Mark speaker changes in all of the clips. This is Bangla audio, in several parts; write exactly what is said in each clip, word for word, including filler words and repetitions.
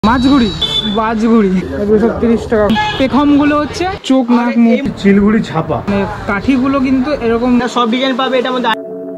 Speaker 1: মাছগুড়ি বাজগুড়ি দুশো তিরিশ টাকা। পেখমগুলো হচ্ছে চোখ নাক মুখ।
Speaker 2: চিলগুড়ি ছাপা
Speaker 1: কাঠিগুলো কিন্তু এরকম
Speaker 3: সব ডিজাইন পাবে এটার মধ্যে।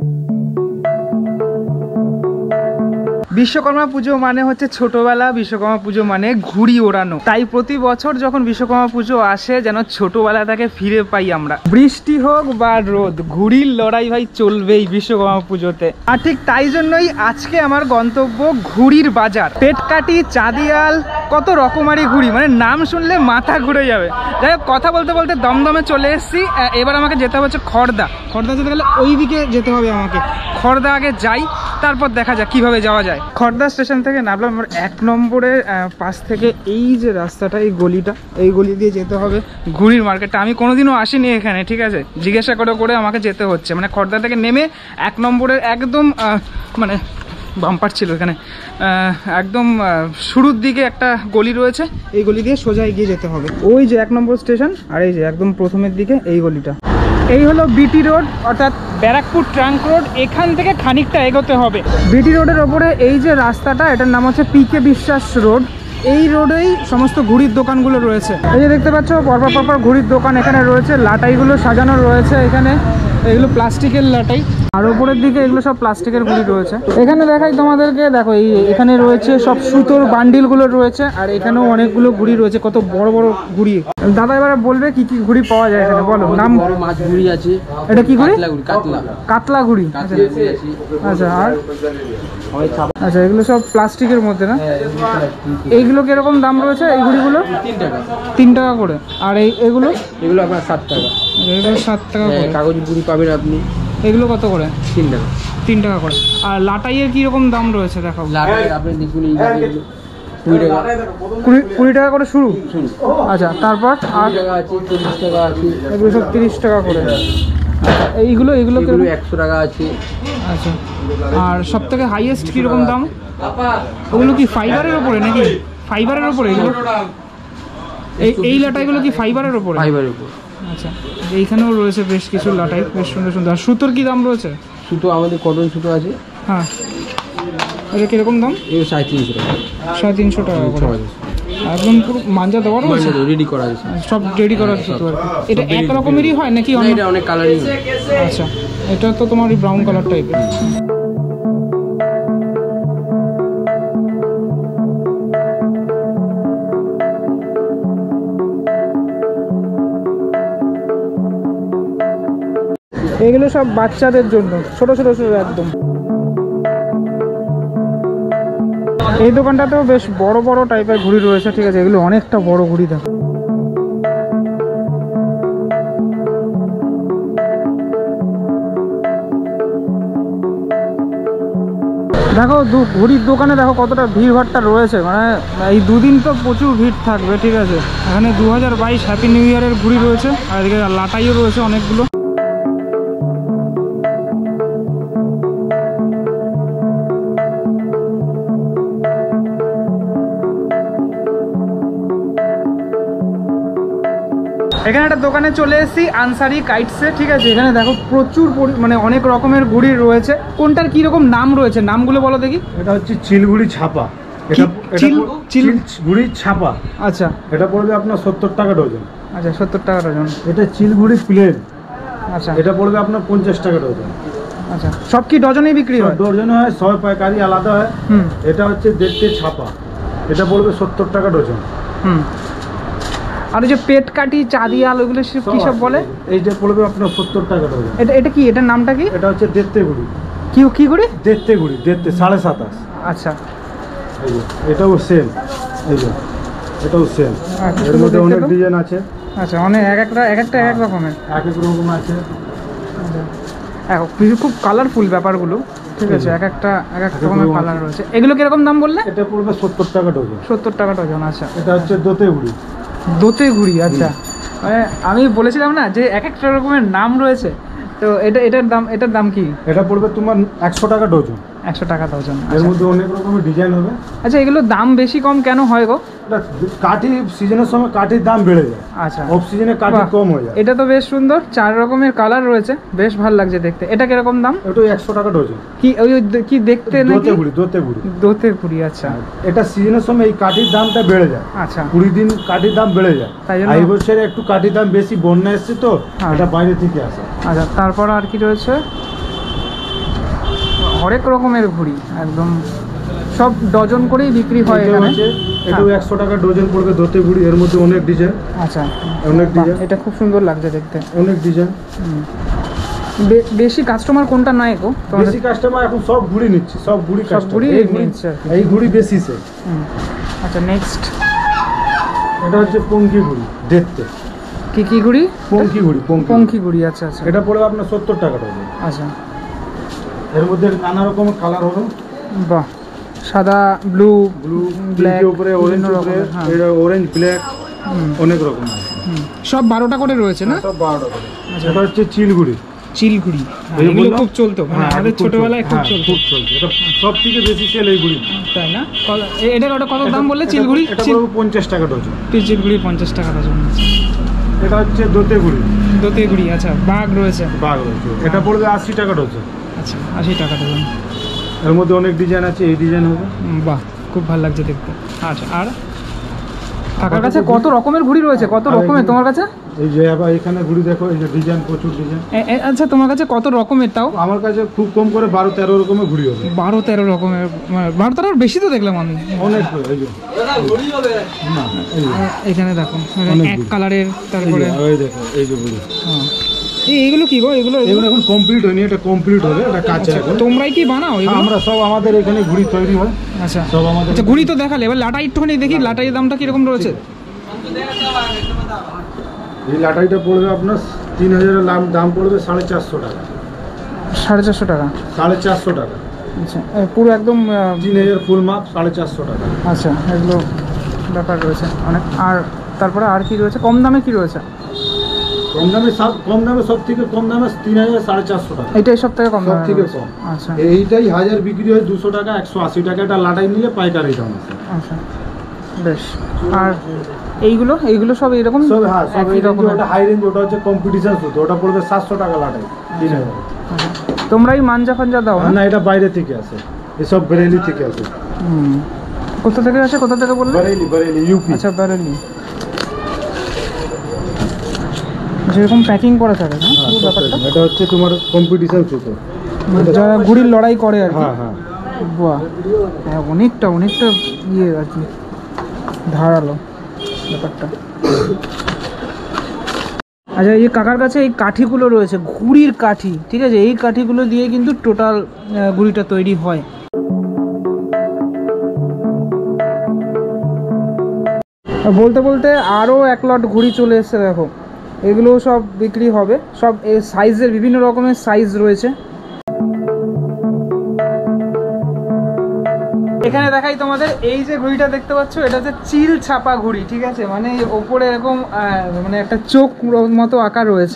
Speaker 1: বিশ্বকর্মা পুজো মানে হচ্ছে ছোটবেলা, বিশ্বকর্মা পুজো মানে ঘুড়ি ওড়ানো। তাই প্রতি বছর যখন বিশ্বকর্মা পুজো আসে যেন ছোটবেলাটাকে ফিরে পাই আমরা। বৃষ্টি হোক বা রোদ, ঘুড়ির লড়াই ভাই চলবেই বিশ্বকর্মা পুজোতে। আর ঠিক তাই জন্যই আজকে আমার গন্তব্য ঘুড়ির বাজার। পেটকাঠি, চাঁদিয়াল, কত রকমারি ঘুড়ি, মানে নাম শুনলে মাথা ঘুরে যাবে। যাই হোক, কথা বলতে বলতে দমদমে চলে এসেছি। এবার আমাকে যেতে হবে হচ্ছে খড়দা। খড়দা যেতে গেলে ওই দিকে যেতে হবে আমাকে। খড়দা আগে যাই, তারপর দেখা যাক কিভাবে যাওয়া যায়। খড়দা স্টেশন থেকে নামলাম। আমার এক নম্বরের পাশ থেকে এই যে রাস্তাটা, এই গলিটা, এই গলি দিয়ে যেতে হবে ঘুড়ির মার্কেটটা। আমি কোনোদিনও আসিনি এখানে, ঠিক আছে, জিজ্ঞাসা করে করে আমাকে যেতে হচ্ছে। মানে খড়দা থেকে নেমে এক নম্বরের একদম মানে বাম্পার ছিল এখানে, একদম শুরুর দিকে একটা গলি রয়েছে, এই গলি দিয়ে সোজা এগিয়ে যেতে হবে। ওই যে এক নম্বর স্টেশন, আর এই যে একদম প্রথমের দিকে এই গলিটা। এই হলো বিটি রোড, অর্থাৎ ব্যারাকপুর ট্রাঙ্ক রোড। এখান থেকে খানিকটা এগোতে হবে। বিটি রোডের ওপরে এই যে রাস্তাটা, এটার নাম হচ্ছে পি কে বিশ্বাস রোড। এই রোডেই সমস্ত ঘুড়ির দোকানগুলো রয়েছে। এই যে দেখতে পাচ্ছ পরপর পরপর ঘুড়ির দোকান এখানে রয়েছে। লাটাইগুলো সাজানো রয়েছে এখানে, এগুলো প্লাস্টিকের লাটাই। আর ওপরের দিকে এগুলো সব প্লাস্টিকের ঘুড়ি রয়েছে। এখানে দেখাই তোমাদেরকে, দেখো এই এখানে রয়েছে সব সুতোর বান্ডিল গুলো রয়েছে। আর এখানেও অনেকগুলো ঘুড়ি রয়েছে, কত বড় বড় ঘুড়ি। দাদা এবারে বলবে কি কি ঘুড়ি পাওয়া যায় এখানে, বলো নাম।
Speaker 3: বড় মাছ ঘুড়ি আছে।
Speaker 1: এটা কি ঘুড়ি?
Speaker 3: কাতলা
Speaker 1: কাতলা ঘুড়ি। আচ্ছা, আর আচ্ছা, এগুলো সব প্লাস্টিকের মধ্যে না? এইগুলো কিরকম দাম রয়েছে এই ঘুড়িগুলো?
Speaker 3: তিন টাকা
Speaker 1: তিন টাকা করে। আর এই এগুলো
Speaker 3: এগুলো আপনার সাত টাকা।
Speaker 1: এগুলো সাত টাকা করে।
Speaker 3: কাগজ ঘুড়ি পাবেন আপনি।
Speaker 1: এগুলো কত করে?
Speaker 3: তিন টাকা।
Speaker 1: তিন টাকা করে। আর লাটাইয়ের কিরকম দাম রয়েছে দেখো?
Speaker 3: লাটাই আপনি দেখুন কুড়ি টাকা।
Speaker 1: কুড়ি কুড়ি টাকা করে শুরু? আচ্ছা, তারপর আর
Speaker 3: টাকা আছে, চল্লিশ টাকা আছে,
Speaker 1: এগুলো সব তিরিশ টাকা করে। এইগুলো এগুলো
Speaker 3: এগুলো একশো টাকা আছে।
Speaker 1: আচ্ছা, আর সব থেকে হাইয়েস্ট কিরকম দাম? ওগুলো কি ফাইবারের ওপরে নাকি? ফাইবারের ওপরে এগুলো? এই এই লাটাইগুলো কি ফাইবারের ওপরে?
Speaker 3: ফাইবারের উপর।
Speaker 1: আচ্ছা, এইখানেও রয়েছে বেশ কিছু লাটাই, বেশ সুন্দর সুন্দর। আর সুতোর কি দাম রয়েছে?
Speaker 3: সুতো আমাদের কটন সুতো আছে।
Speaker 1: হ্যাঁ, এটা কিরকম দাম?
Speaker 3: এগুলো সাড়ে তিনশো টাকা।
Speaker 1: সাড়ে তিনশো টাকা করে। একদম পুরো মাঞ্জা দেওয়া রয়েছে,
Speaker 3: রেডি করা আছে,
Speaker 1: সব রেডি করা সুতো আর কি। এটা এক রকমেরই হয় নাকি?
Speaker 3: এটা অনেক কালারিং।
Speaker 1: আচ্ছা, এটা তো তোমার ওই ব্রাউন কালার টাইপের। এগুলো সব বাচ্চাদের জন্য, ছোট ছোট ছোট একদম। এই দোকানটাতেও বেশ বড় বড় টাইপের ঘুড়ি রয়েছে, ঠিক আছে, এগুলো অনেকটা বড় ঘুড়ি। দেখো দেখো ঘুড়ির দোকানে দেখো কতটা ভিড় ভাড়টা রয়েছে। মানে এই দুদিন তো প্রচুর ভিড় থাকবে, ঠিক আছে। এখানে দু হাজার বাইশ হ্যাপি নিউ ইয়ারের ঘুড়ি রয়েছে, আর এদিকে লাটাইও রয়েছে অনেকগুলো। এখানে একটা দোকানে চলে এসেছি, আনসারি কাইটসে, ঠিক আছে। এখানে দেখো প্রচুর মানে অনেক রকমের ঘুড়ি রয়েছে। কোনটার কি রকম নাম রয়েছে, নামগুলো বলো দেখি।
Speaker 2: এটা হচ্ছে চিলগুড়ি ছাপা। এটা চিল ঘুড়ি ছাপা।
Speaker 1: আচ্ছা,
Speaker 2: এটা পড়বে আপনার সত্তর টাকা ডজন।
Speaker 1: আচ্ছা, সত্তর টাকা ডজন।
Speaker 2: এটা চিলগুড়ি প্লেন।
Speaker 1: আচ্ছা,
Speaker 2: এটা পড়বে আপনার পঞ্চাশ টাকা ডজন।
Speaker 1: আচ্ছা, সব কি ডজনেই বিক্রি হয়?
Speaker 2: ডজনে হয়, সব পাইকারি আলাদা হয়।
Speaker 1: হুম,
Speaker 2: এটা হচ্ছে দেখতে ছাপা। এটা পড়বে সত্তর টাকা ডজন।
Speaker 1: হুম, আর ওই যে পেটকাঠি, চাঁদিয়াল, ওইগুলো কি সব বলে?
Speaker 2: এইটা পড়বে আপনার সত্তর টাকা ডজন।
Speaker 1: এটা এটা কি, এটার নামটা কি?
Speaker 2: এটা হচ্ছে দেখতে ঘুড়ি।
Speaker 1: কি কি ঘুড়ি?
Speaker 2: দেখতে ঘুড়ি, দেখতে সাড়ে সাতাশ।
Speaker 1: আচ্ছা,
Speaker 2: এই যে এটাও সেম। এই যে এটাও সেম। এর মধ্যে অনেক ডিজাইন আছে।
Speaker 1: আচ্ছা, অনেক এক একটা এক একটা এক এক রকমের,
Speaker 2: এক এক রকম আছে।
Speaker 1: খুব কালারফুল ব্যাপারগুলো, ঠিক আছে। এক একটা এক এক রকমের কালার রয়েছে। এগুলো কিরকম দাম বললে?
Speaker 2: এটা পড়বে সত্তর টাকা ডজন।
Speaker 1: সত্তর টাকা ডজন। আচ্ছা,
Speaker 2: এটা হচ্ছে দোতে ঘুড়ি।
Speaker 1: দোতে ঘুড়ি, আচ্ছা। মানে আমি বলেছিলাম না যে এক একটা রকমের নাম রয়েছে, তো এটা এটার দাম এটার দাম কি?
Speaker 2: এটা পড়বে তোমার একশো টাকা ডজন।
Speaker 1: একশো টাকা ডজন।
Speaker 2: এর মধ্যে অনেক রকমের ডিজাইন হবে।
Speaker 1: আচ্ছা, এগুলো দাম বেশি কম কেন হয় গো?
Speaker 2: এটা কাঠি সিজনের সময় কাঠির দাম বেড়ে যায়,
Speaker 1: আচ্ছা
Speaker 2: অফ সিজনে কাঠি কম হয়ে যায়।
Speaker 1: এটা তো বেশ সুন্দর, চার রকমের কালার রয়েছে, বেশ ভালো লাগছে দেখতে। এটা কিরকম দাম?
Speaker 2: এটা একশো টাকা ডজন।
Speaker 1: কি ওই ওই কি দেখতে নাকি?
Speaker 2: দোতে গুড়ি, দোতে গুড়ি,
Speaker 1: দোতে গুড়ি। আচ্ছা,
Speaker 2: এটা সিজনের সময় এই কাঠির দামটা বেড়ে যায়।
Speaker 1: আচ্ছা,
Speaker 2: কুড়ি দিন কাঠির দাম বেড়ে যায়,
Speaker 1: তাই জন্য
Speaker 2: এই বছরে একটু কাঠির দাম বেশি, বন্যা এসছে তো এটা বাইরে থেকে আসে।
Speaker 1: আচ্ছা, তারপর আর কি রয়েছে? হরেক রকমের ঘুড়ি, একদম সব ডজন করেই বিক্রি হয় এখানে।
Speaker 2: এটাও একশো টাকা ডজন পড়বে দোতে গুড়ি, এর মধ্যে অনেক ডিজাইন।
Speaker 1: আচ্ছা,
Speaker 2: অনেক ডিজাইন,
Speaker 1: এটা খুব সুন্দর লাগছে দেখতে,
Speaker 2: অনেক ডিজাইন।
Speaker 1: বেশি কাস্টমার কোনটা নয় গো?
Speaker 2: বেশি কাস্টমার এখন সব ঘুড়ি নিচ্ছে, সব ঘুড়ি
Speaker 1: সব ঘুড়ি নিচ্ছে,
Speaker 2: এই ঘুড়ি বেশি সে।
Speaker 1: আচ্ছা, নেক্সট
Speaker 2: এটা হচ্ছে পঙ্কি ঘুড়ি দেখতে।
Speaker 1: কি কি ঘুড়ি?
Speaker 2: পঙ্কি ঘুড়ি,
Speaker 1: পঙ্কি ঘুড়ি। আচ্ছা আচ্ছা,
Speaker 2: এটা পড়বে আপনার সত্তর টাকা ডজন।
Speaker 1: আচ্ছা,
Speaker 2: এর মধ্যে নানা রকমের কালার হবে।
Speaker 1: বাহ, সাদা, ব্লু,
Speaker 2: ব্লু,
Speaker 1: ব্ল্যাক,
Speaker 2: উপরে অরেঞ্জ, উপরে এটা অরেঞ্জ, ব্ল্যাক, অনেক রকম আছে।
Speaker 1: সব বারোটা করে রয়েছে না?
Speaker 2: সব বারোটা করে। এটা হচ্ছে চিলঘুড়ি।
Speaker 1: চিলঘুড়ি এগুলো খুব চলতো, মানে আমাদের ছোটবেলায় খুব চলতো,
Speaker 2: খুব চলতো। এটা সব থেকে বেশি সেল এই ঘুড়ি,
Speaker 1: তাই না? এটার ওটা কত দাম বললে? চিলঘুড়ি
Speaker 2: এটা পড়বে পঞ্চাশ টাকা ডজন।
Speaker 1: চিলঘুড়ি পঞ্চাশ টাকা ডজন।
Speaker 2: এটা হচ্ছে দোতে ঘুড়ি,
Speaker 1: দোতে ঘুড়ি। আচ্ছা, বাঘ রয়েছে,
Speaker 2: বাঘ রয়েছে, এটা পড়বে আশি টাকা ডজন।
Speaker 1: আচ্ছা, আশি টাকা ডজন।
Speaker 2: এর মধ্যে অনেক ডিজাইন আছে, এই ডিজাইন হবে।
Speaker 1: বাহ, খুব ভালো লাগছে দেখতে। আচ্ছা, আর কাকার কাছে কত রকমের ঘুড়ি রয়েছে? কত রকমের তোমার কাছে?
Speaker 2: এই যে আবার এখানে ঘুড়ি দেখো, এই যে ডিজাইন, প্রচুর ডিজাইন।
Speaker 1: আচ্ছা, তোমার কাছে কত রকমের? তাও
Speaker 2: আমার কাছে খুব কম করে বারো তেরো রকমের ঘুড়ি হবে।
Speaker 1: বারো তেরো রকমের? বারো তেরোর বেশি তো দেখলাম আমি
Speaker 2: অনেক। এই যে না, এই যে
Speaker 1: এখানে দেখো এক কালারের, তারপরে
Speaker 2: এই দেখো এই যে ঘুড়ি।
Speaker 1: এই এগুলো কি গো? এগুলো
Speaker 2: এগুলো এখন কমপ্লিট হয়নি, এটা কমপ্লিট হবে, এটা কাঁচা এখন।
Speaker 1: তোমরাই কি বানাও এগুলো?
Speaker 2: আমরা সব, আমাদের এখানে ঘুড়ি তৈরি হয়।
Speaker 1: আচ্ছা,
Speaker 2: সব আমাদের।
Speaker 1: আচ্ছা, ঘুড়ি তো দেখালে, এবার লাটাই একটুখানি দেখি, লাটাইয়ের দামটা কিরকম রয়েছে?
Speaker 2: এই লাটাইটা পড়বে আপনার তিন হাজারের দাম পড়বে সাড়ে চারশো টাকা।
Speaker 1: সাড়ে চারশো টাকা?
Speaker 2: সাড়ে চারশো টাকা।
Speaker 1: আচ্ছা, পুরো একদম
Speaker 2: তিন হাজার ফুল মাপ, সাড়ে চারশো টাকা।
Speaker 1: আচ্ছা, এগুলো ব্যাপার রয়েছে অনেক। আর তারপরে আর কি রয়েছে? কম দামে কি রয়েছে?
Speaker 2: কম দামে সব, কম দামে সব থেকে কম দামে তিন হাজার সাড়ে চারশো টাকা।
Speaker 1: এটাই সব থেকে কম,
Speaker 2: সব থেকে কম।
Speaker 1: আচ্ছা,
Speaker 2: এইটাই হাজার বিক্রি হয় দুশো টাকা, একশো আশি টাকা। এটা লাটাই নিলে পাইকারি দাম আছে।
Speaker 1: আচ্ছা, বেশ। আর এইগুলো এইগুলো সব এরকম?
Speaker 2: সব, হ্যাঁ, সব এই রকম। ওটা হাই রেঞ্জ, ওটা হচ্ছে কম্পিটিশন শুধু, ওটা পড়বে সাতশো টাকা লাটাই, তিন হাজার।
Speaker 1: তোমরাই মাঞ্জা ফাঞ্জা দাও
Speaker 2: না? এটা বাইরে থেকে আসে, এসব বেরেলি থেকে আসে।
Speaker 1: হুম, কোথা থেকে আসে? কোথা থেকে বললে?
Speaker 2: বেরেলি, বেরেলি, ইউপি।
Speaker 1: আচ্ছা, বেরেলি। যেরকম প্যাকিং করা থাকে না পুরো ব্যাপারটা?
Speaker 2: এটা হচ্ছে তোমার কম্পিটিশন শুধু,
Speaker 1: যারা ঘুড়ির লড়াই করে আর কি।
Speaker 2: হ্যাঁ হ্যাঁ।
Speaker 1: বাহ, হ্যাঁ, অনেকটা অনেকটা ইয়ে আর কি, ধারালো ব্যাপারটা। আচ্ছা, এই কাকার কাছে এই কাঠিগুলো রয়েছে, ঘুড়ির কাঠি, ঠিক আছে? এই কাঠিগুলো দিয়ে কিন্তু টোটাল ঘুড়িটা তৈরি হয়। বলতে বলতে আরও এক লট ঘুড়ি চলে এসছে, দেখো এগুলো সব বিক্রি হবে। সব এই সাইজের, বিভিন্ন রকমের সাইজ রয়েছে। এখানে দেখাই তোমাদের, এই যে ঘুড়িটা দেখতে পাচ্ছ, এটা হচ্ছে চিল ছাপা ঘুড়ি, ঠিক আছে? মানে ওপরে এরকম মানে একটা চোখ মতো আঁকা রয়েছে।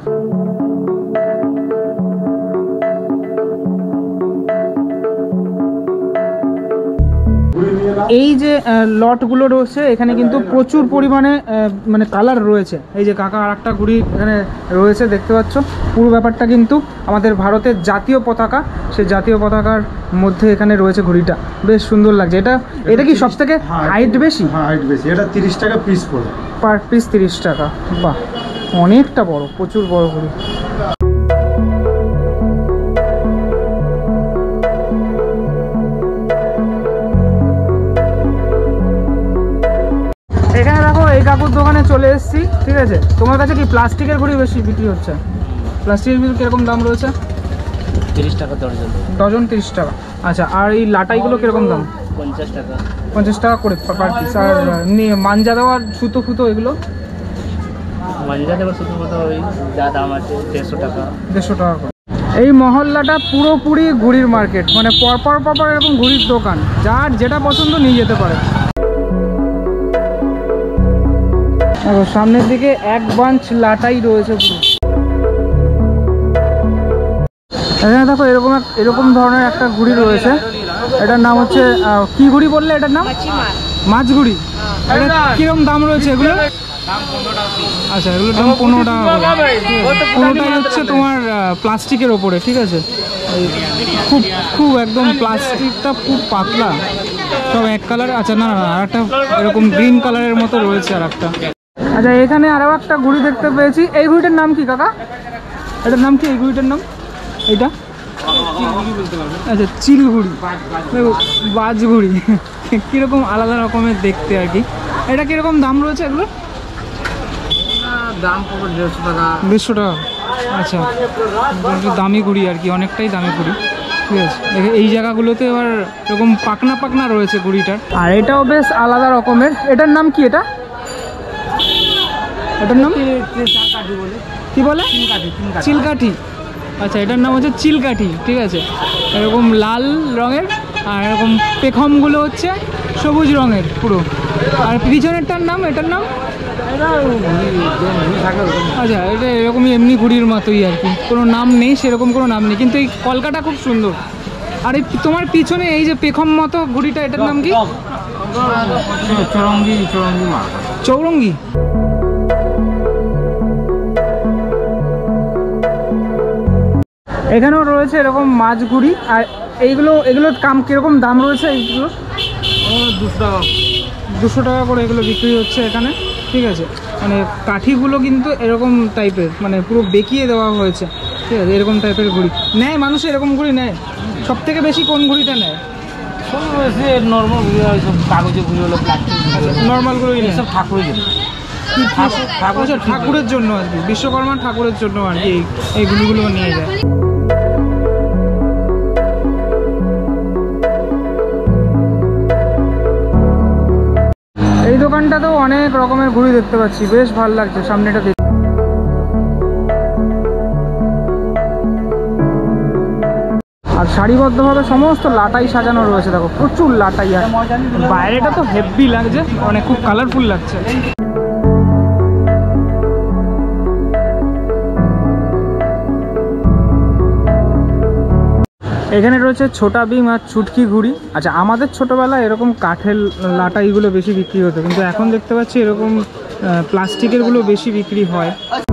Speaker 1: এই যে লটগুলো রয়েছে এখানে কিন্তু প্রচুর পরিমাণে মানে কালার রয়েছে। এই যে কাকা আর একটা ঘুড়ি এখানে রয়েছে দেখতে পাচ্ছ। পুরো ব্যাপারটা কিন্তু আমাদের ভারতের জাতীয় পতাকা, সেই জাতীয় পতাকার মধ্যে এখানে রয়েছে ঘুড়িটা, বেশ সুন্দর লাগছে। এটা এটা কি সব থেকে হাইট বেশি?
Speaker 2: হ্যাঁ, হাইট বেশি। এটা তিরিশ টাকা পিস পড়ে,
Speaker 1: পার পিস তিরিশ টাকা। বাহ, অনেকটা বড়, প্রচুর বড় ঘুড়ি। এখানে দেখো, এই কাকুর দোকানে চলে এসেছি, ঠিক আছে? তোমার কাছে কি প্লাস্টিকের ঘুড়ি বেশি বিক্রি হচ্ছে? প্লাস্টিকের ঘুড়ি কিরকম দাম রয়েছে?
Speaker 3: তিরিশ টাকা ডজন।
Speaker 1: ডজন তিরিশ টাকা। আচ্ছা, আর এই লাটাইগুলো কিরকম দাম?
Speaker 3: পঞ্চাশ টাকা।
Speaker 1: পঞ্চাশ টাকা করে পার পিস। আর মাঞ্জা দেওয়ার সুতো ফুতো এগুলো?
Speaker 3: মাঞ্জা দেওয়ার সুতো ফুতো ওই যা দাম আছে দেড়শো টাকা।
Speaker 1: দেড়শো টাকা করে। এই মহল্লাটা পুরোপুরি ঘুড়ির মার্কেট, মানে পরপর পরপর এরকম ঘুড়ির দোকান, যার যেটা পছন্দ নিয়ে যেতে পারে। দেখো সামনের দিকে এক বাঞ্চ লাটাই রয়েছে পুরো। এখানে দেখো এরকম এরকম ধরনের একটা ঘুড়ি রয়েছে, এটার নাম হচ্ছে কি ঘুড়ি বললে? এটার নাম মাছ ঘুড়ি। এটা কিরকম দাম রয়েছে এগুলো? আচ্ছা, এগুলোর দাম পনেরো টাকা করে। পনেরোটাই হচ্ছে তোমার প্লাস্টিকের ওপরে, ঠিক আছে? খুব খুব একদম প্লাস্টিকটা খুব পাতলা, সব এক কালার। আচ্ছা, না না আর একটা এরকম গ্রিন কালারের মতো রয়েছে আর একটা। আচ্ছা, এখানে আরও একটা ঘুড়ি দেখতে পেয়েছি। এই ঘুড়িটার নাম কি কাকা? এটার নাম কি এই ঘুড়িটার নাম? এইটা আচ্ছা, চিল ঘুড়ি, বাজ ঘুড়ি, কীরকম আলাদা রকমের দেখতে আর কি। এটা কীরকম দাম রয়েছে এগুলো?
Speaker 3: দাম পুরো দেড়শো টাকা।
Speaker 1: দেড়শো টাকা। আচ্ছা, দামি ঘুড়ি আর কি, অনেকটাই দামি ঘুড়ি, ঠিক আছে। এই জায়গাগুলোতে আবার এরকম পাকনা পাকনা রয়েছে ঘুড়িটার। আর এটাও বেশ আলাদা রকমের। এটার নাম কি? এটা এটার নাম কি বলে? চিলকাঠি। আচ্ছা, এটার নাম হচ্ছে চিলকাঠি, ঠিক আছে। এরকম লাল রঙের, আর এরকম পেখমগুলো হচ্ছে সবুজ রঙের পুরো। আর পিছনেরটার নাম, এটার নাম? আচ্ছা, এটা এরকমই এমনি ঘুড়ির মতোই আর কি, কোনো নাম নেই, সেরকম কোনো নাম নেই, কিন্তু এই কলকাটা খুব সুন্দর। আর এই তোমার পিছনে এই যে পেখম মতো ঘুড়িটা, এটার নাম কি?
Speaker 3: চৌরঙ্গি। চৌরঙ্গি
Speaker 1: চৌরঙ্গি। এখানেও রয়েছে এরকম মাছ ঘুড়ি। আর এইগুলো এগুলোর কাম কীরকম দাম রয়েছে? এইগুলো
Speaker 3: দুশো টাকা
Speaker 1: দুশো টাকা করে এগুলো বিক্রি হচ্ছে এখানে, ঠিক আছে। মানে কাঠিগুলো কিন্তু এরকম টাইপের, মানে পুরো বেঁকিয়ে দেওয়া হয়েছে, ঠিক আছে। এরকম টাইপের ঘুড়ি নেয় মানুষ, এরকম ঘুড়ি নেয়। সব থেকে বেশি কোন ঘুড়িটা নেয়?
Speaker 3: নর্মাল ঘুড়ি হয়, সব কাগজের ঘুড়ি হলো, প্লাস্টিক
Speaker 1: নর্মাল ঘুড়ি নেয়,
Speaker 3: সব ঠাকুরের জন্য।
Speaker 1: আচ্ছা, ঠাকুরের জন্য আর কি, বিশ্বকর্মা ঠাকুরের জন্য আর কি এই ঘুড়িগুলো নিয়ে যায়। এই দোকানটাতেও অনেক রকমের ঘুড়ি দেখতে পাচ্ছি, বেশ ভালো লাগছে সামনেটা দেখতে। আর সারিবদ্ধভাবে সমস্ত লাটাই সাজানো রয়েছে, দেখো প্রচুর লাটাই। আর বাইরেটা তো হেভি লাগছে, অনেক খুব কালারফুল লাগছে। এখানে রয়েছে ছোটা বিম আর ছুটকি ঘুড়ি। আচ্ছা, আমাদের ছোটোবেলায় এরকম কাঠের লাটাইগুলো বেশি বিক্রি হতো, কিন্তু এখন দেখতে পাচ্ছি এরকম প্লাস্টিকেরগুলো বেশি বিক্রি হয়।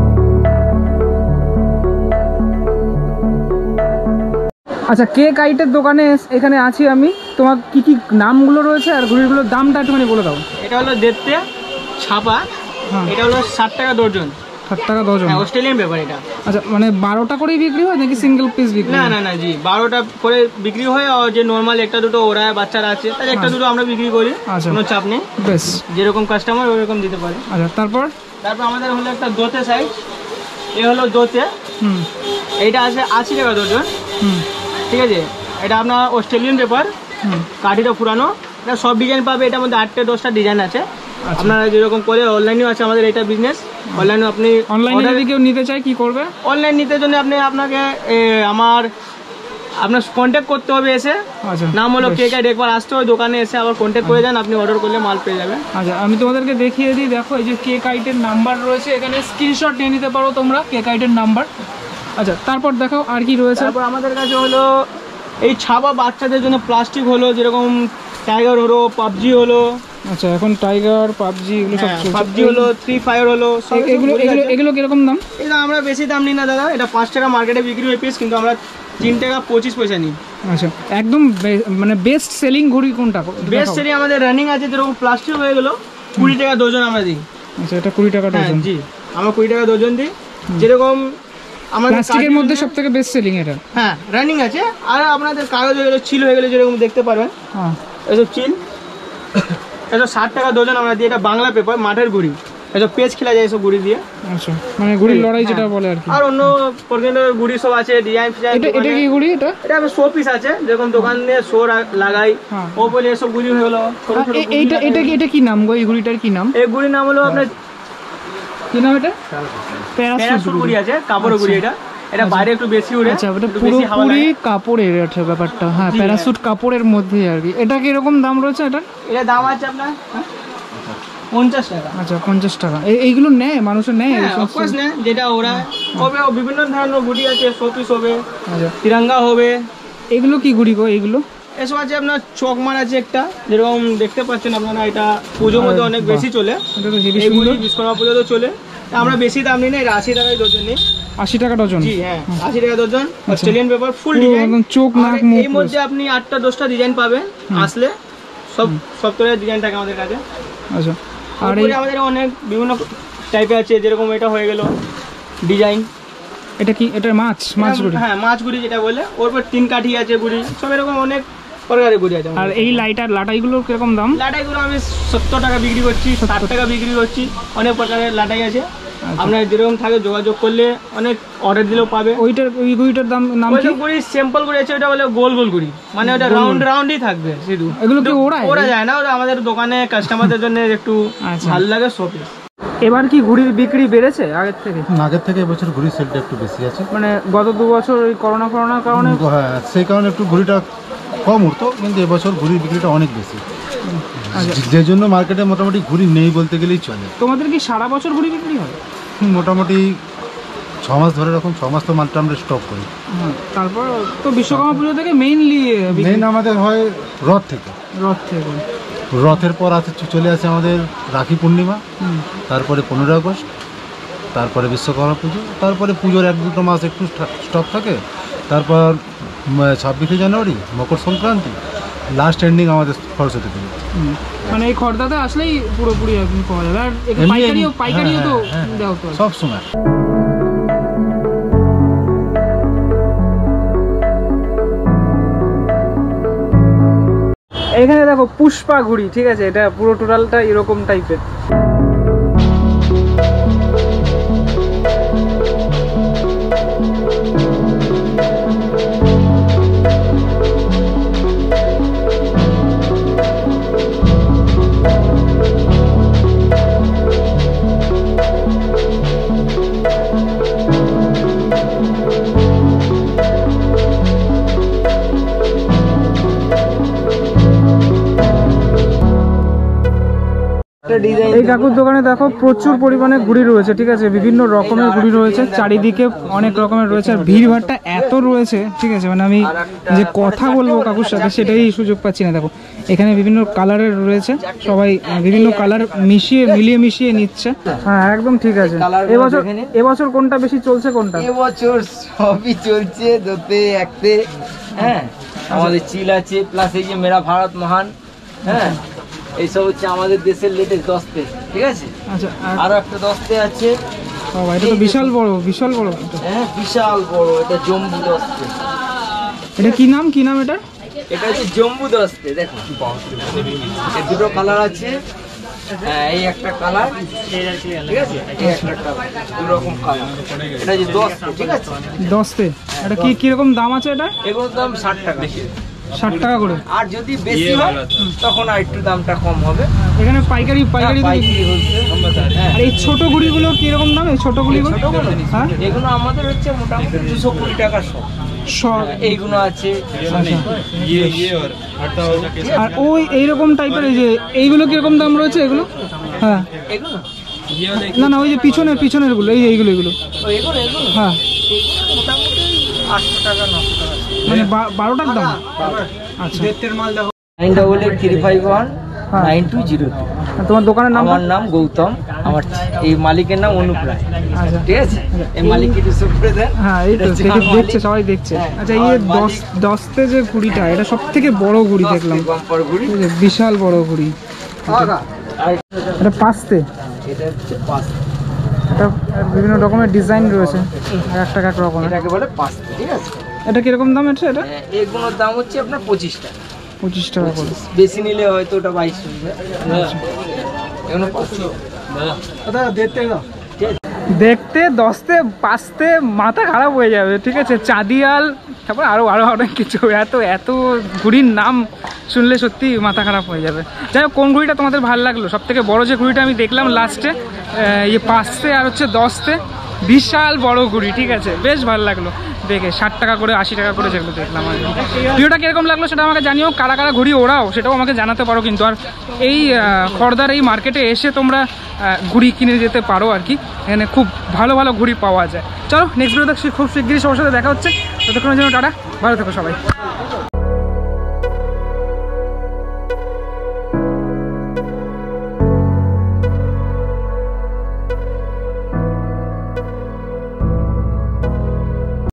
Speaker 1: আচ্ছা, কেক আইটের দোকানে এখানে আছি আমি। তোমার কি কি নামগুলো রয়েছে আর ঘুড়িগুলোর দামটা একটুখানি বলে দাও।
Speaker 3: এটা হলো দেখতে ছাপা, এটা হলো ষাট টাকা দর্জন।
Speaker 1: ষাট টাকা দর্জন,
Speaker 3: অস্ট্রেলিয়ান ব্যাপার এটা।
Speaker 1: আচ্ছা, মানে বারোটা করেই বিক্রি হয় নাকি সিঙ্গেল পিস বিক্রি?
Speaker 3: না না না জি, বারোটা করে বিক্রি হয়। আর যে নর্মাল একটা দুটো ওরা বাচ্চারা আছে, তাহলে একটা দুটো আমরা বিক্রি করি, কোনো চাপ নেই।
Speaker 1: বেশ,
Speaker 3: যেরকম কাস্টমার ওরকম দিতে পারে।
Speaker 1: আচ্ছা, তারপর
Speaker 3: তারপর আমাদের হলো একটা দোতে সাইজ, এ হলো দোতে। হুম, এইটা আছে আশি টাকা দর্জন। হুম, ঠিক আছে। এটা আপনার অস্ট্রেলিয়ান পেপার, কাঠিটা পুরানো। এটা সব ডিজাইন পাবে, এটার মধ্যে আটটা দশটা ডিজাইন আছে। আপনারা যেরকম করে অনলাইনেও আছে আমাদের এটা বিজনেস। অনলাইনে আপনি
Speaker 1: অনলাইনে যদি কেউ নিতে চায় কি করবে?
Speaker 3: অনলাইন নিতে জন্য আপনি আপনাকে আমার আপনার কন্ট্যাক্ট করতে হবে এসে। আচ্ছা, নাম হলো কেক আইট। একবার আসতে হবে দোকানে, এসে আবার কন্ট্যাক্ট করে যান, আপনি অর্ডার করলে মাল পেয়ে যাবেন।
Speaker 1: আচ্ছা, আমি তোমাদেরকে দেখিয়ে দিই। দেখো, এই যে কেক আইটের নাম্বার রয়েছে এখানে, স্ক্রিনশট নিয়ে নিতে পারো তোমরা কেক আইটের নাম্বার। আচ্ছা, তারপর দেখো আর কি রয়েছে।
Speaker 3: তারপর আমাদের কাছে হলো এই ছাপা বাচ্চাদের জন্য প্লাস্টিক হলো, যেরকম টাইগার হলো, পাবজি হলো।
Speaker 1: আচ্ছা, এখন টাইগার, পাবজি এগুলো সব চলছে।
Speaker 3: পাবজি হলো, ফ্রি ফায়ার হলো,
Speaker 1: এগুলো এগুলো এগুলো কিরকম দাম?
Speaker 3: এটা আমরা বেশি দাম নিই না দাদা, এটা পাঁচ টাকা মার্কেটে বিক্রি হয় পিস, কিন্তু আমরা তিন টাকা পঁচিশ পয়সা নিই।
Speaker 1: আচ্ছা, একদম মানে বেস্ট সেলিং ঘড়ি কোনটা?
Speaker 3: বেস্ট সেলিং আমাদের রানিং আছে, যেরকম প্লাস্টিক হয়ে গেলো কুড়ি টাকা ডজন আমরা দিই।
Speaker 1: আচ্ছা, এটা কুড়ি টাকা ডজন?
Speaker 3: জি, আমরা কুড়ি টাকা ডজন দিই। যেরকম আমাদের
Speaker 1: প্লাস্টিকের মধ্যে সবথেকে বেস্ট সেলিং এটা।
Speaker 3: হ্যাঁ, রানিং আছে। আর আপনাদের কাগজ হয়ে গেলো, চিল হয়ে গেলে যেরকম দেখতে পারবেন, হ্যাঁ এসব চিল, এসব ষাট টাকা ডজন আমরা দিই। এটা বাংলা পেপার, মাঠের ঘুড়ি, এসব পেজ খেলা যায় এসব ঘুড়ি দিয়ে।
Speaker 1: আচ্ছা, মানে ঘুড়ির লড়াই যেটা বলে আর কি।
Speaker 3: আর অন্য প্রকারের ঘুড়ি সব আছে, ডিজাইন ফিজাইন।
Speaker 1: এটা এটা কি ঘুড়ি? এটা
Speaker 3: এটা শো পিস আছে, যেরকম দোকানে শো লাগাই, ও বলে এসব ঘুড়ি হয়ে গেলো।
Speaker 1: এইটা এটা কি এটা কি নাম গো? এই ঘুড়িটার কি নাম?
Speaker 3: এই ঘুড়ির নাম হলো আপনার
Speaker 1: কি নাম? এটা
Speaker 3: প্যারাসুট ঘুড়ি আছে, কাপড়ের ঘুড়ি। এটা এটা বাইরে একটু বেশি উড়ে।
Speaker 1: আচ্ছা, এটা পুরোপুরি কাপড়ের আছে ব্যাপারটা। হ্যাঁ, প্যারাসুট কাপড়ের মধ্যে আর কি। এটা কি এরকম দাম রয়েছে? এটা এটা
Speaker 3: দাম আছে আপনার পঞ্চাশ টাকা।
Speaker 1: আচ্ছা, পঞ্চাশ টাকা। এইগুলো নেয় মানুষের? নেয়,
Speaker 3: অফকোর্স নেয়। যেটা ওরা হবে, বিভিন্ন ধরনের ঘুড়ি আছে, শোপিস হবে, তিরঙ্গা হবে।
Speaker 1: এগুলো কি ঘুড়ি গো? এগুলো
Speaker 3: এসব আছে আপনার চকমার আছে একটা, যেরকম দেখতে পাচ্ছেন আপনারা, এটা পুজোর মধ্যে অনেক বেশি চলে, এইগুলি বিশ্বকর্মা পুজোতে চলে। আমরা বেশি দাম নিই না, এটা আশি টাকায় ডজন নিই।
Speaker 1: আশি টাকা ডজন?
Speaker 3: জি হ্যাঁ, আশি টাকা dozen. Australian paper, full design,
Speaker 1: চোখ নাক মুখ।
Speaker 3: এর মধ্যে আপনি আটটা দশটা ডিজাইন পাবেন আসলে, সব সব তরের ডিজাইন থাকে আমাদের কাছে।
Speaker 1: আচ্ছা, আর
Speaker 3: এই আমাদের অনেক বিভিন্ন টাইপের আছে, যেরকম এটা হয়ে গেল ডিজাইন।
Speaker 1: এটা কি? এটা মাছ মাছ গুড়ি?
Speaker 3: হ্যাঁ, মাছ গুড়ি যেটা বলে, ওর পর তিন কাঠি আছে গুড়ি, সব এরকম অনেক প্রকারের গুড়ি আছে।
Speaker 1: আর এই লাইটার লাটাইগুলোর কিরকম দাম?
Speaker 3: লাটাইগুলো আমি সত্তর টাকা বিক্রি করছি, ষাট টাকা বিক্রি করছি, অনেক প্রকারের লাটাই আছে। আপনার যেরকম থাকে যোগাযোগ করলে অনেক অর্ডার দিলেও পাবে। ওইটার ওই গুড়িটার দাম নাম কি? গুড়ি সিম্পল গুড়ি আছে, ওটা বলে গোল গোল গুড়ি, মানে ওটা রাউন্ড রাউন্ডই থাকবে শুধু। এগুলো কি ওড়ায়? ওড়া যায় না, ওটা আমাদের দোকানে কাস্টমারদের জন্য একটু ভালো লাগে শোপিস।
Speaker 1: এবার কি ঘুড়ির বিক্রি বেড়েছে আগের থেকে?
Speaker 2: আগের থেকে এবছর ঘুড়ির সেলটা একটু বেশি আছে,
Speaker 1: মানে গত দু বছর ওই করোনা করোনার কারণে।
Speaker 2: হ্যাঁ, সেই কারণে একটু ঘুড়িটা কম উঠতো, কিন্তু এবছর ঘুড়ির বিক্রিটা অনেক বেশি, যে জন্য মার্কেটে মোটামুটি ঘুড়ি নেই বলতে গেলেই চলে।
Speaker 1: তোমাদের কি সারা বছর ঘুড়ি বিক্রি হয়?
Speaker 2: মোটামুটি ছ মাস ধরে, এরকম ছ মাস তো মালটা আমরা স্টক করি।
Speaker 1: তারপর তো বিশ্বকর্মা পুজো থেকে মেইনলি
Speaker 2: মেইন আমাদের হয় রথ থেকে।
Speaker 1: রথ থেকে
Speaker 2: রথের পর আছে চলে আসে আমাদের রাখি পূর্ণিমা, তারপরে পনেরোই আগস্ট, তারপরে বিশ্বকর্মা পুজো, তারপরে পুজোর এক দুটো মাস একটু স্টক থাকে, তারপর ছাব্বিশে জানুয়ারি মকর সংক্রান্তি, লাস্ট এন্ডিং আমাদের সরস্বতী পুজো।
Speaker 1: মানে এই খড়দাতে আসলেই পুরোপুরি একদম পাওয়া যাবে। আর পাইকারিও পাইকারিও তো দেওয়া তো
Speaker 2: সব সময়।
Speaker 1: এখানে দেখো পুষ্পা ঘুড়ি, ঠিক আছে, এটা পুরো টোটালটা এরকম টাইপের। এই কাকুর দোকানে দেখো প্রচুর পরিমাণে ঘুড়ি রয়েছে, ঠিক আছে, বিভিন্ন রকমের ঘুড়ি রয়েছে, চারিদিকে অনেক রকমের রয়েছে, আর ভিড়ভাড়টা এত রয়েছে, ঠিক আছে, মানে আমি যে কথা বলবো কাকুর সাথে সেটাই সুযোগ পাচ্ছি না। দেখো এখানে বিভিন্ন কালারের রয়েছে, সবাই বিভিন্ন কালার মিশিয়ে মিলিয়ে মিশিয়ে নিচ্ছে। হ্যাঁ একদম ঠিক আছে। এবছর এবছর কোনটা বেশি চলছে? কোনটা
Speaker 4: এবছর সবই চলছে, দোতে একতে। হ্যাঁ, আমাদের চিল আছে, প্লাস এই যে মেরা ভারত মহান, হ্যাঁ, এইসব হচ্ছে আমাদের দেশের লেটেস্ট দশতে, ঠিক আছে।
Speaker 1: আচ্ছা,
Speaker 4: আরো একটা দশতে আছে,
Speaker 1: এটা তো বিশাল বড়, বিশাল বড়।
Speaker 4: হ্যাঁ বিশাল বড়, এটা জম্বু দশতে।
Speaker 1: এটা কি নাম? কি নাম এটা?
Speaker 4: এটা হচ্ছে জম্বু দশতে। দেখো এই দুটো কালার আছে, হ্যাঁ এই একটা কালার, ঠিক আছে, এই একটা কালার, দু রকম কালার। এটা হচ্ছে দশতে, ঠিক আছে,
Speaker 1: দশতে। এটা কি কিরকম দাম আছে? এটা
Speaker 4: এগুলোর দাম ষাট টাকা,
Speaker 1: ষাট টাকা করে।
Speaker 4: আর যদি বেশি হয় তখন আর একটু দামটা কম হবে।
Speaker 1: এখানে পাইকারি পাইকারি আর এই ছোট গুড়িগুলো কিরকম দাম? এই ছোট গুড়িগুলো, হ্যাঁ
Speaker 4: এগুলো আমাদের হচ্ছে মোটামুটি দুশো কুড়ি টাকা সব সব এইগুলো আছে।
Speaker 1: আর ওই এইরকম টাইপের এই যে এইগুলো কিরকম দাম রয়েছে? এগুলো হ্যাঁ
Speaker 4: এগুলো
Speaker 1: না না ওই যে পিছনের পিছনের গুলো, এই এইগুলো এগুলো হ্যাঁ
Speaker 4: মোটামুটি আটশো টাকা নশো টাকা,
Speaker 1: মানে বারোটার দাম। আচ্ছা,
Speaker 4: nine double eight three five one nine two zero two.
Speaker 1: তোমার দোকানের নাম?
Speaker 4: আমার নাম গৌতম, আমার এই মালিকের নাম অনুপ রায়।
Speaker 1: আচ্ছা
Speaker 4: ঠিক আছে, এই মালিক একটু সুপ্রে দেন।
Speaker 1: হ্যাঁ এই তো দেখছে, সবাই দেখছে। আচ্ছা এই দশ দশতে যে ঘুড়িটা, এটা সব থেকে বড় ঘুড়ি দেখলাম, বিশাল বড় ঘুড়ি। এটা পাঁচতে,
Speaker 4: এটা হচ্ছে পাঁচতে,
Speaker 1: এটা বিভিন্ন রকমের ডিজাইন রয়েছে, এক টাকা এক রকম।
Speaker 4: এটাকে বলে পাঁচতে, ঠিক আছে।
Speaker 1: এটা কিরকম দাম আছে? এটা
Speaker 4: এগুলোর দাম হচ্ছে আপনার পঁচিশ টাকা।
Speaker 1: পঁচিশ টাকা করে,
Speaker 4: বেশি নিলে হয়তো ওটা বাইশ হবে।
Speaker 1: দেখতে দশতে পাঁচতে মাথা খারাপ হয়ে যাবে, ঠিক আছে। চাঁদিয়াল, তারপর আরো আরো অনেক কিছু, এত এত ঘুড়ির নাম শুনলে সত্যি মাথা খারাপ হয়ে যাবে। যাই হোক, কোন ঘুড়িটা তোমাদের ভালো লাগলো? সব থেকে বড় যে ঘুড়িটা আমি দেখলাম লাস্টে, ইয়ে পাঁচতে আর হচ্ছে দশতে, বিশাল বড় ঘুড়ি, ঠিক আছে, বেশ ভালো লাগলো দেখে। ষাট টাকা করে আশি টাকা করে যেগুলো দেখলাম আর ভিডিওটা কিরকম লাগলো সেটা আমাকে জানিও। কারা কারা ঘুড়ি ওড়াও সেটাও আমাকে জানাতে পারো কিন্তু। আর এই খড়দার এই মার্কেটে এসে তোমরা ঘুড়ি কিনে যেতে পারো আর কি, এখানে খুব ভালো ভালো ঘুড়ি পাওয়া যায়। চলো নেক্সট ভিডিওতে খুব শিগগিরই সবার সাথে দেখা হচ্ছে, ততক্ষণের জন্য টাটা, ভালো থেকো সবাই।